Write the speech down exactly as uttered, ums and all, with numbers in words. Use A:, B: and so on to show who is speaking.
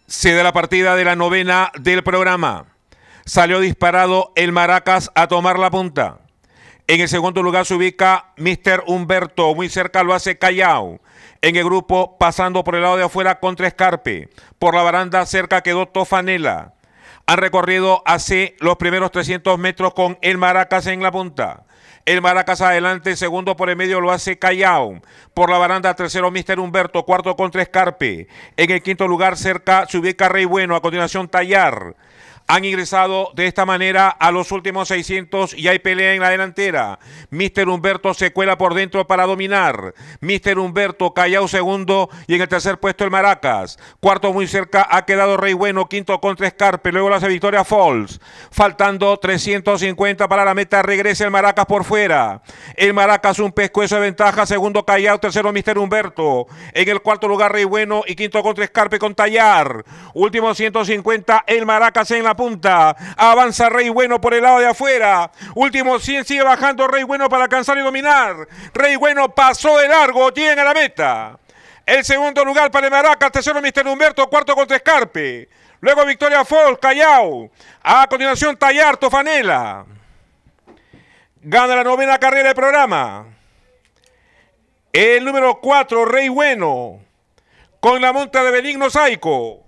A: Se da la partida de la novena del programa. Salió disparado el Maracas a tomar la punta. En el segundo lugar se ubica mister Humberto, muy cerca lo hace Callao. En el grupo, pasando por el lado de afuera contra Escarpe. Por la baranda cerca quedó Tofanela. Han recorrido así los primeros trescientos metros con el Maracas en la punta. El Maracas adelante, segundo por el medio lo hace Callao. Por la baranda, tercero mister Humberto, cuarto contra Escarpe. En el quinto lugar cerca se ubica Rey Bueno, a continuación Tallar. Han ingresado de esta manera a los últimos seiscientos y hay pelea en la delantera. mister Humberto se cuela por dentro para dominar. mister Humberto, Callao segundo y en el tercer puesto el Maracas. Cuarto muy cerca ha quedado Rey Bueno, quinto contra Escarpe, luego la hace Victoria Falls. Faltando trescientos cincuenta para la meta, regresa el Maracas por fuera. El Maracas un pescuezo de ventaja, segundo Callao, tercero mister Humberto. En el cuarto lugar Rey Bueno y quinto contra Escarpe con Tallar. Último ciento cincuenta, el Maracas en la punta, avanza Rey Bueno por el lado de afuera, último cien, sigue bajando Rey Bueno para alcanzar y dominar. Rey Bueno pasó de largo, llega a la meta. El segundo lugar para el Maracas, tercero mister Humberto, cuarto contra Escarpe, luego Victoria Falls, Callao, a continuación Tallar, Tofanela. Gana la novena carrera del programa el número cuatro, Rey Bueno, con la monta de Benigno Saico.